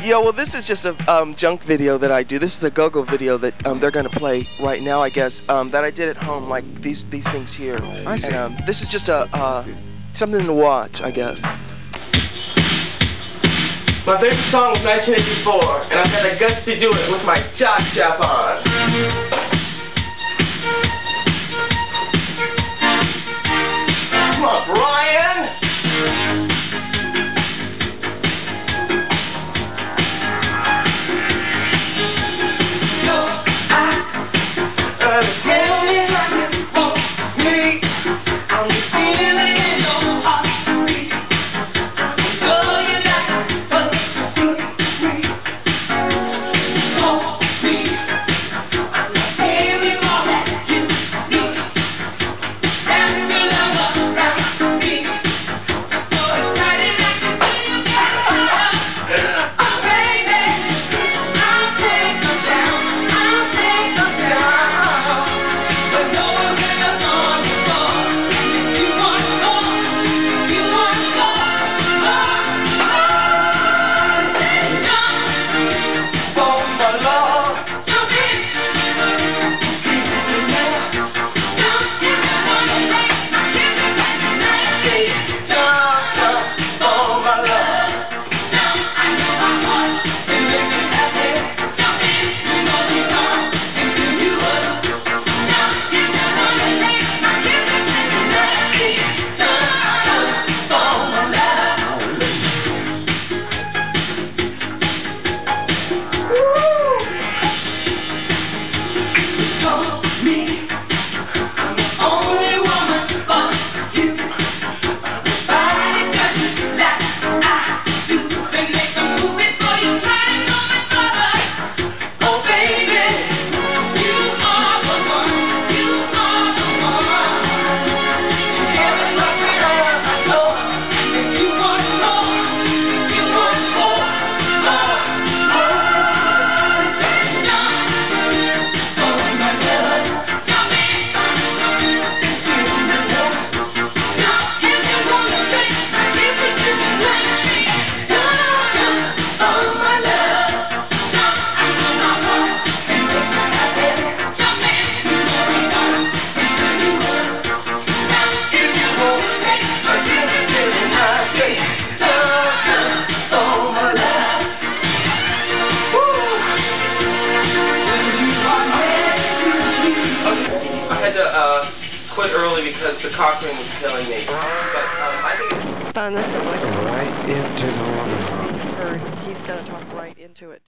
Yeah, well, this is just a junk video that I do. This is a go-go video that they're going to play right now, I guess, that I did at home, like these things here. I see. And, this is just a something to watch, I guess. My favorite song was 1984, and I've got the guts to do it with my cha-cha on. Come on, Brian! Tell me how you want me. I'm feeling in your heartbeat. Girl, you like what you see me. Want me. I'm not giving all that you need. That's your love around me. So excited I can feel you coming up. Oh baby, I'll take you down. I'll take you down. But no one can have on you more. If you want more, if you want more, jump for my love. Jump in, keep the next. Jump if you wanna take my kisses and the night beat. Jump for my love. Jump, I know my heart can make you happy. Jump in, you know me wrong, and do you would. Jump if you wanna take my kisses and the night beat. Jump for my love. Woo! You told me I'm the only woman for you. Body touches that I do. They make a move before you try to go it further. Oh baby, you are the one. You are the one. Heaven must be on my door. If you want more, if you want more, jump for my love. Jump in, give me the touch. Jump if you wanna take my kisses to the night beat. Jump for my love. Jump, I know my heart can make you happy. Jump in, you know me wrong, and do you would. Jump if you wanna take my kisses to the night beat. Jump for my love. Woo! When you are next to me. I had to quit early because the cock ring was killing me. But I think Found this the microphone. Right into the Or he's gonna talk right into it.